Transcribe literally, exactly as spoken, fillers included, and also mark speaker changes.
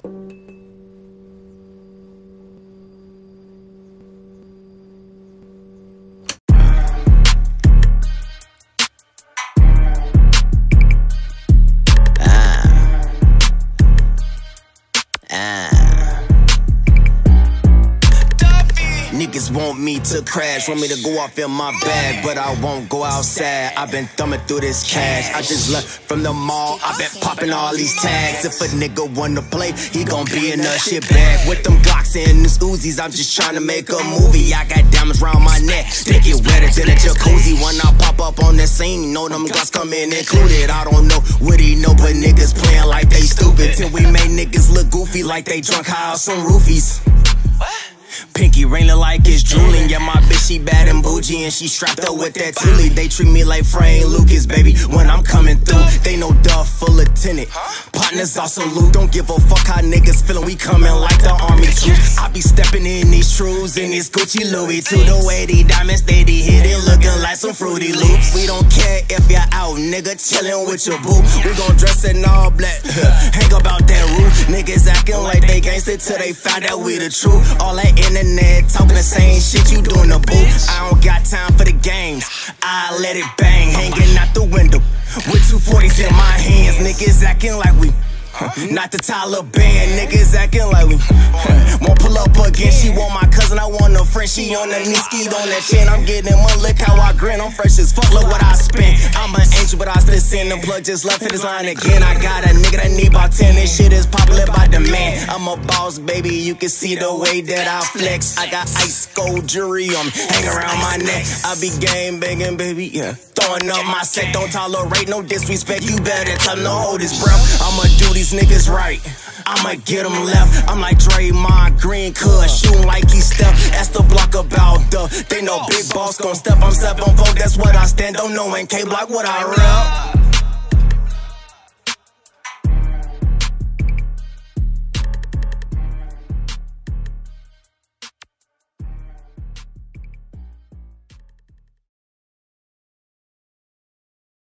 Speaker 1: Niggas want me to crash, want me to go off in my bag, but I won't go outside. I've been thumbing through this cash. I just left from the mall, I've been popping all these tags. If a nigga wanna play, he gon' be in a shit bag. With them Glocks and these Uzis, I'm just trying to make a movie. I got diamonds round my neck, they get wetter than a jacuzzi. When I pop up on the scene, you know them Glocks come in included. I don't know what he know, but niggas playing like they stupid. Till we make niggas look goofy like they drunk high off some roofies. Pinky ring look like it's drooling. Yeah, my bitch, she bad and bougie, and she strapped up with that Thule. They treat me like Frank Lucas, baby, when I'm coming through. They know Duff full of tenant. Partners also loot. Don't give a fuck how niggas feelin'. We coming like the army troops. I be stepping in these trues in this Gucci Louis too. The way these diamonds steady hitting, looking like some Fruity Loops. We don't care if you're out, nigga, chillin' with your boo. We gon' dress in all black, hang about that roof. Niggas acting like they gangsta till they found out we the truth. All that internet talking the same shit you doing the booth. I don't got time for the games, I let it bang, hanging out the window with two forties in my hands. Niggas acting like we not the Taliban, niggas acting like we won't pull up again. She want my cousin, I want a friend. She on the knee, skied on that chin. I'm getting money, look how I grin. I'm fresh as fuck, look what I spent. I'm an angel, but I still send them plug. Just left hit this line again. I got a nigga that need about ten. This shit is popular by demand. I'm a boss, baby, you can see the way that I flex. I got ice gold jewelry on me, hang around my neck. I be game banging, baby, yeah. Throwing up my set, don't tolerate no disrespect. You better tell them to hold his breath. I'ma do these niggas right, I'ma get them left. I'm like Draymond Green, cuz shooting like he Steph. Ask the block about the, they know big boss gon' step. I'm seven vote, that's what I stand. Don't know in K-Block what I rep.